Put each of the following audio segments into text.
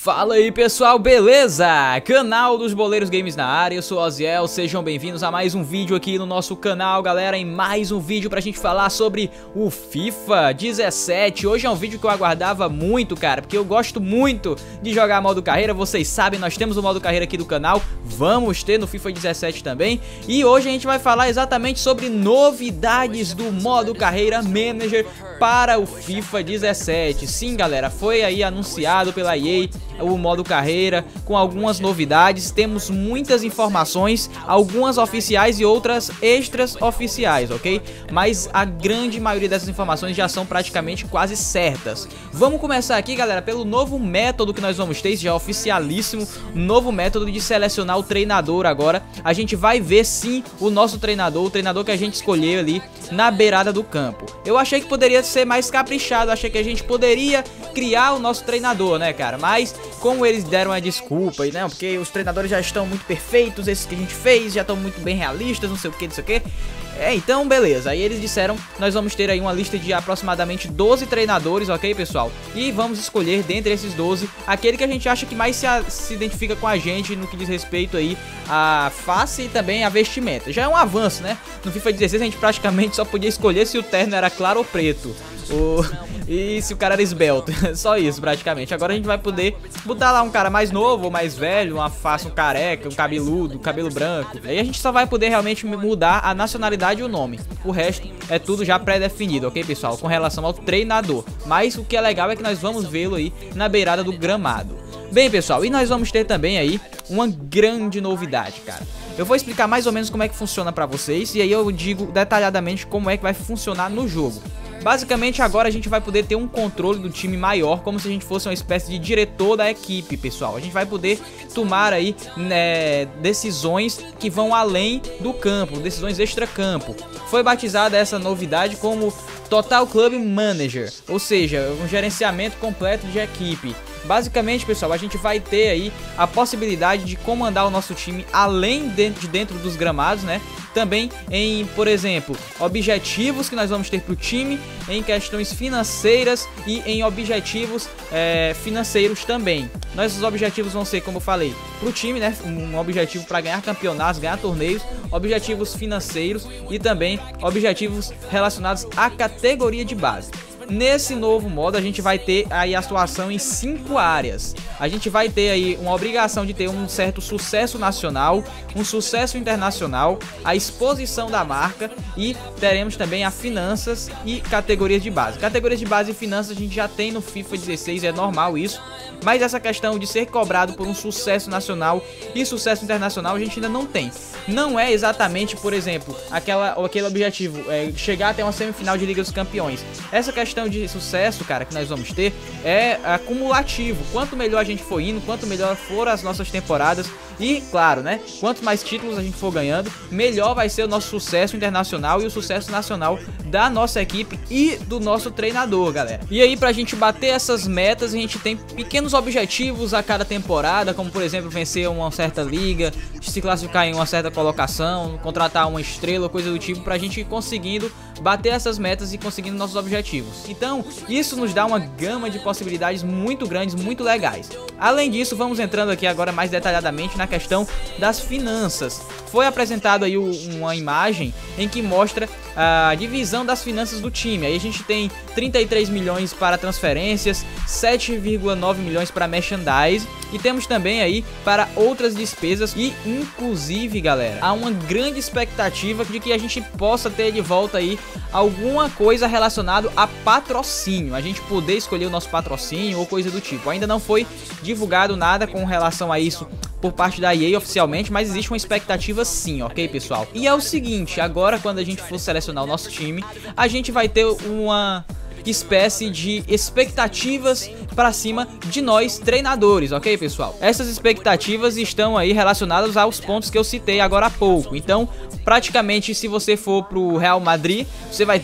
Fala aí pessoal, beleza? Canal dos Boleiros Games na área, eu sou o Oziel, sejam bem-vindos a mais um vídeo aqui no nosso canal, galera, em mais um vídeo pra gente falar sobre o FIFA 17. Hoje é um vídeo que eu aguardava muito, cara, porque eu gosto muito de jogar modo carreira, vocês sabem, nós temos o modo carreira aqui do canal, vamos ter no FIFA 17 também, e hoje a gente vai falar exatamente sobre novidades do modo carreira Manager para o FIFA 17. Sim, galera, foi aí anunciado pela EA o modo carreira com algumas novidades, temos muitas informações, algumas oficiais e outras extras oficiais, ok? Mas a grande maioria dessas informações já são praticamente quase certas. Vamos começar aqui, galera, pelo novo método que nós vamos ter, já oficialíssimo, novo método de selecionar o treinador agora. A gente vai ver sim o nosso treinador, o treinador que a gente escolheu ali na beirada do campo. Eu achei que poderia ser mais caprichado, achei que a gente poderia criar o nosso treinador, né, cara? Mas como eles deram a desculpa, né, porque os treinadores já estão muito perfeitos, esses que a gente fez já estão muito bem realistas, não sei o que, não sei o que. Então beleza, aí eles disseram, nós vamos ter aí uma lista de aproximadamente 12 treinadores, ok pessoal? E vamos escolher dentre esses 12, aquele que a gente acha que mais se identifica com a gente no que diz respeito aí a face e também a vestimenta. Já é um avanço, né? No FIFA 16 a gente praticamente só podia escolher se o terno era claro ou preto. E se o cara era esbelto, só isso praticamente. Agora a gente vai poder botar lá um cara mais novo ou mais velho, uma face, um careca, um cabeludo, cabelo branco. Aí a gente só vai poder realmente mudar a nacionalidade e o nome. O resto é tudo já pré-definido, ok pessoal? Com relação ao treinador. Mas o que é legal é que nós vamos vê-lo aí na beirada do gramado. Bem pessoal, e nós vamos ter também aí uma grande novidade, cara. Eu vou explicar mais ou menos como é que funciona pra vocês e aí eu digo detalhadamente como é que vai funcionar no jogo. Basicamente agora a gente vai poder ter um controle do time maior, como se a gente fosse uma espécie de diretor da equipe, pessoal. A gente vai poder tomar aí decisões que vão além do campo, decisões extra-campo. Foi batizada essa novidade como Total Club Manager, ou seja, um gerenciamento completo de equipe. Basicamente, pessoal, a gente vai ter aí a possibilidade de comandar o nosso time além de dentro dos gramados, né? Também em, por exemplo, objetivos que nós vamos ter para o time, em questões financeiras e em objetivos financeiros também. Nossos objetivos vão ser, como eu falei, para o time, né? Um objetivo para ganhar campeonatos, ganhar torneios, objetivos financeiros e também objetivos relacionados à categoria de base. Nesse novo modo a gente vai ter aí a atuação em 5 áreas. A gente vai ter aí uma obrigação de ter um certo sucesso nacional, um sucesso internacional, a exposição da marca e teremos também a finanças e categorias de base. Categorias de base e finanças a gente já tem no FIFA 16, é normal isso. Mas essa questão de ser cobrado por um sucesso nacional e sucesso internacional a gente ainda não tem. Não é exatamente, por exemplo, aquele objetivo, chegar até uma semifinal de Liga dos Campeões. Essa questão de sucesso, cara, que nós vamos ter é acumulativo. Quanto melhor a gente for indo, quanto melhor foram as nossas temporadas e, claro, né, quanto mais títulos a gente for ganhando, melhor vai ser o nosso sucesso internacional e o sucesso nacional da nossa equipe e do nosso treinador, galera. E aí, pra gente bater essas metas, a gente tem pequenos objetivos a cada temporada, como por exemplo, vencer uma certa liga, se classificar em uma certa colocação, contratar uma estrela, coisa do tipo, pra gente ir conseguindo bater essas metas e conseguindo nossos objetivos. Então, isso nos dá uma gama de possibilidades muito grandes, muito legais. Além disso, vamos entrando aqui agora mais detalhadamente na questão das finanças. Foi apresentado aí uma imagem em que mostra a divisão das finanças do time. Aí a gente tem 33 milhões para transferências, 7,9 milhões para merchandise e temos também aí para outras despesas e inclusive, galera, há uma grande expectativa de que a gente possa ter de volta aí alguma coisa relacionada a patrocínio, a gente poder escolher o nosso patrocínio ou coisa do tipo. Ainda não foi divulgado nada com relação a isso por parte da EA oficialmente, mas existe uma expectativa sim, ok pessoal? E é o seguinte, agora quando a gente for selecionar o nosso time, a gente vai ter uma espécie de expectativas para cima de nós treinadores, ok pessoal? Essas expectativas estão aí relacionadas aos pontos que eu citei agora há pouco. Então praticamente se você for pro Real Madrid, você vai ter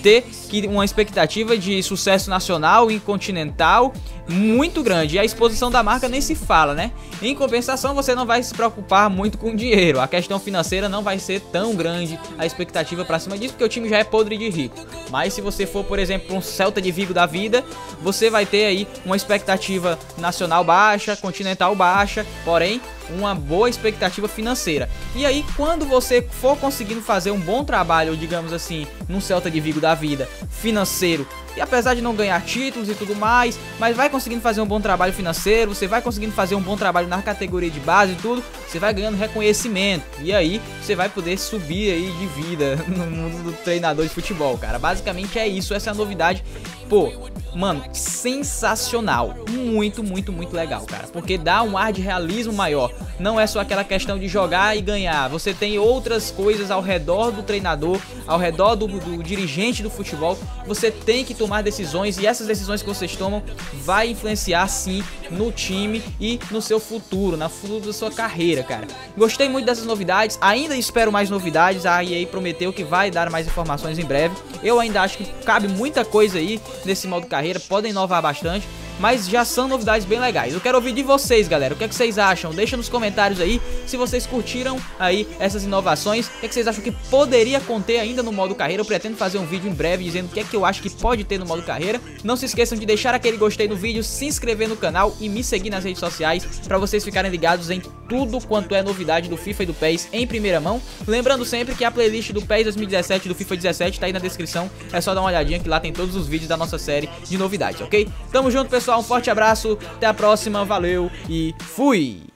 que uma expectativa de sucesso nacional e continental muito grande. E a exposição da marca nem se fala, né? Em compensação, você não vai se preocupar muito com dinheiro. A questão financeira não vai ser tão grande a expectativa pra cima disso, porque o time já é podre de rico. Mas se você for, por exemplo, um Celta de Vigo da vida, você vai ter aí uma expectativa nacional baixa, continental baixa, porém uma boa expectativa financeira. E aí, quando você for conseguindo fazer um bom trabalho, digamos assim, num Celta de Vigo da vida, financeiro, e apesar de não ganhar títulos e tudo mais, mas vai conseguindo fazer um bom trabalho financeiro, você vai conseguindo fazer um bom trabalho na categoria de base e tudo, você vai ganhando reconhecimento. E aí, você vai poder subir aí de vida no mundo do treinador de futebol, cara. Basicamente é isso, essa é a novidade. Pô, mano, sensacional. Muito, muito, muito legal, cara. Porque dá um ar de realismo maior. Não é só aquela questão de jogar e ganhar. Você tem outras coisas ao redor do treinador, ao redor do dirigente do futebol. Você tem que tomar decisões, e essas decisões que vocês tomam vai influenciar sim no time e no seu futuro, no futuro da sua carreira, cara. Gostei muito dessas novidades, ainda espero mais novidades. A EA prometeu que vai dar mais informações em breve. Eu ainda acho que cabe muita coisa aí nesse modo carreira, podem inovar bastante, mas já são novidades bem legais. Eu quero ouvir de vocês, galera, o que é que vocês acham? Deixa nos comentários aí se vocês curtiram aí essas inovações, o que é que vocês acham que poderia conter ainda no modo carreira. Eu pretendo fazer um vídeo em breve dizendo o que é que eu acho que pode ter no modo carreira. Não se esqueçam de deixar aquele gostei no vídeo, se inscrever no canal e me seguir nas redes sociais para vocês ficarem ligados em tudo quanto é novidade do FIFA e do PES em primeira mão. Lembrando sempre que a playlist do PES 2017 e do FIFA 17 tá aí na descrição, é só dar uma olhadinha que lá tem todos os vídeos da nossa série de novidades, ok? Tamo junto, pessoal, um forte abraço, até a próxima, valeu e fui!